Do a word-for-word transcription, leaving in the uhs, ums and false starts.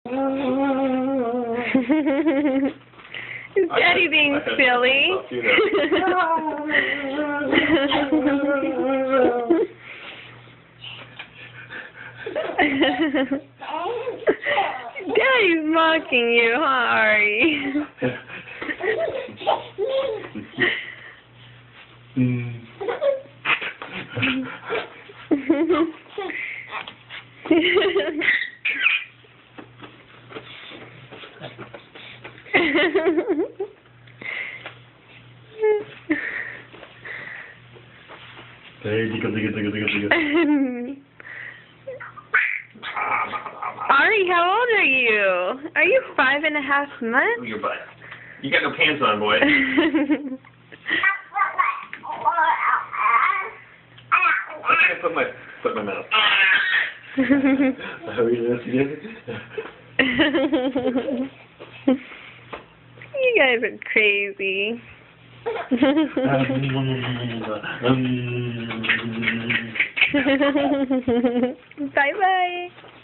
Is Daddy being silly? Daddy's mocking you, huh, Ari? Ari, how old are you? Are you five and a half months? Your butt. You got no pants on, boy. I put my put my mouth. How are you doing again? You guys are crazy. Bye bye.